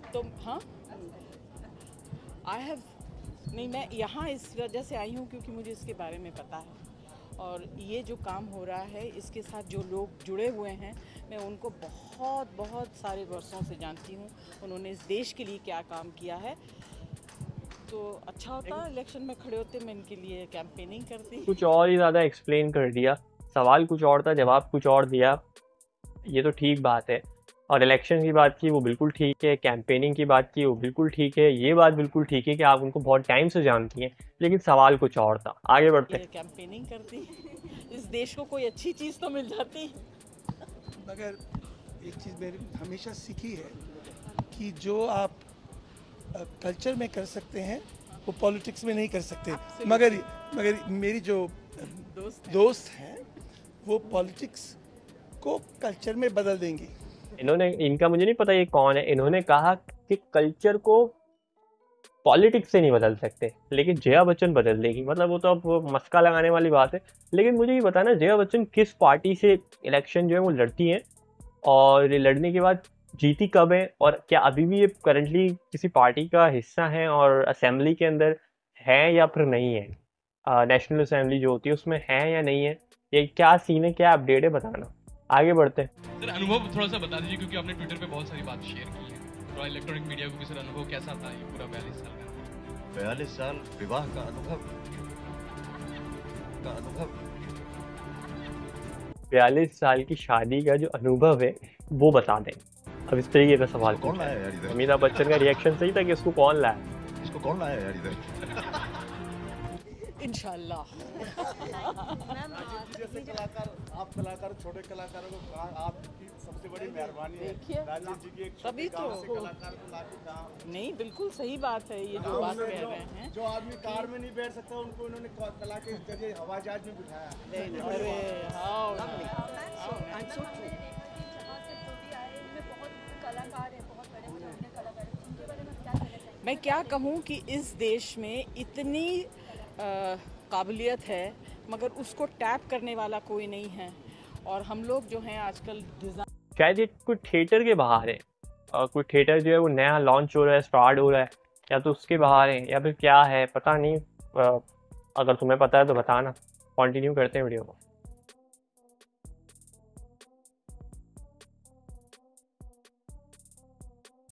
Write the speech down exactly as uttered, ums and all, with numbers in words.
तो हाँ, I have नहीं, मैं यहाँ इस वजह से आई हूँ क्योंकि मुझे इसके बारे में पता है, और ये जो काम हो रहा है इसके साथ जो लोग जुड़े हुए हैं, मैं उनको बहुत बहुत सारे वर्षों से जानती हूँ। उन्होंने इस देश के लिए क्या काम किया है, तो अच्छा होता इलेक्शन में खड़े होते, मैं इनके लिए कैंपेनिंग करती। कुछ और ही ज़्यादा एक्सप्लेन कर दिया, सवाल कुछ और था, जवाब कुछ और दिया, ये तो ठीक बात है। और इलेक्शन की बात की वो बिल्कुल ठीक है, कैंपेनिंग की बात की वो बिल्कुल ठीक है, ये बात बिल्कुल ठीक है कि आप उनको बहुत टाइम से जानती हैं, लेकिन सवाल कुछ और था। आगे बढ़ते हैं। कैंपेनिंग करती, इस देश को कोई अच्छी चीज़ तो मिल जाती। मगर एक चीज़ मेरी हमेशा सीखी है कि जो आप कल्चर में कर सकते हैं वो पॉलिटिक्स में नहीं कर सकते। मगर मगर मेरी जो दोस्त दोस्त हैं वो पॉलिटिक्स को कल्चर में बदल देंगी। इन्होंने, इनका मुझे नहीं पता ये कौन है, इन्होंने कहा कि कल्चर को पॉलिटिक्स से नहीं बदल सकते, लेकिन जया बच्चन बदल देगी। मतलब वो तो अब मस्का लगाने वाली बात है। लेकिन मुझे ये बताना, जया बच्चन किस पार्टी से इलेक्शन जो है वो लड़ती हैं, और लड़ने के बाद जीती कब है, और क्या अभी भी ये करंटली किसी पार्टी का हिस्सा है और असेंबली के अंदर है या फिर नहीं है, नेशनल असेंबली जो होती है उसमें है या नहीं है, ये क्या सीन है, क्या अपडेट है, बताना। आगे बढ़ते हैं। सर अनुभव थोड़ा सा बता दीजिए, क्योंकि आपने ट्विटर पे बहुत सारी बात शेयर की है, थोड़ा इलेक्ट्रॉनिक मीडिया को भी सर अनुभव कैसा था ये पूरा बयालीस साल का? बयालीस साल विवाह का अनुभव का अनुभव बयालीस साल की शादी का जो अनुभव है वो बता दें। अब इस तरीके का सवाल कौन लाया यार इधर? अमिताभ बच्चन का रिएक्शन सही था कि इसको कौन लाया, इसको कौन लाया यार इधर? इंशाल्लाह। जैसे कलाकार, आप कलाकार, छोटे कलाकारों को कहा आपकी सबसे बड़ी मेहरबानी है, राजीव जी की एक तभी तो कलाकार को लाके कहा। नहीं, बिल्कुल सही बात है ये जो बात कह रहे हैं। जो आदमी कार में नहीं बैठ सकता उनको उन्होंने कला के जरिए हवाई जहाज में बिठाया। अरे हाँ, मैं क्या कहूँ कि इस देश में इतनी काबिलियत है मगर उसको टैप करने वाला कोई नहीं है, और हम लोग जो हैं आजकल डिज़ाइन, शायद ये कोई थिएटर के बाहर है, और कोई थिएटर जो है वो नया लॉन्च हो रहा है, स्टार्ट हो रहा है, या तो उसके बाहर है या फिर क्या है पता नहीं। अगर तुम्हें पता है तो बताना। कंटिन्यू करते हैं वीडियो को।